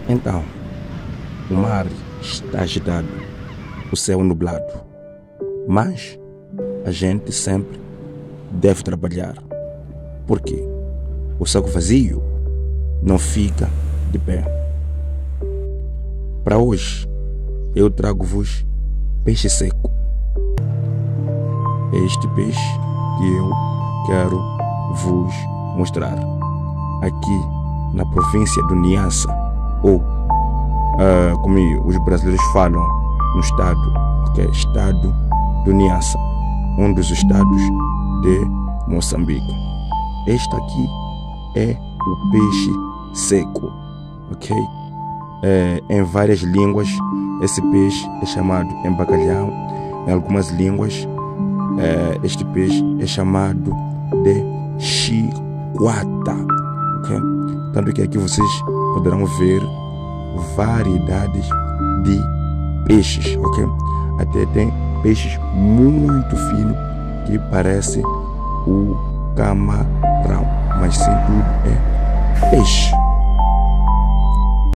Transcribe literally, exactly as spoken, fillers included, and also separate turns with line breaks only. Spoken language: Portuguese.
Então, o mar está agitado, o céu nublado, mas a gente sempre deve trabalhar. Por quê? O saco vazio não fica de pé. Para hoje, eu trago-vos peixe seco. É este peixe que eu quero vos mostrar aqui na província do Niassa, ou uh, como os brasileiros falam, no estado, que é estado do Niassa, um dos estados de Moçambique. Este aqui é o peixe seco, ok? É, em várias línguas esse peixe é chamado em bacalhau. Em algumas línguas é, este peixe é chamado de chiquata, ok? Tanto que aqui vocês poderão ver variedades de peixes, ok? Até tem peixes muito finos que parecem o camarão, mas sem tudo é peixe.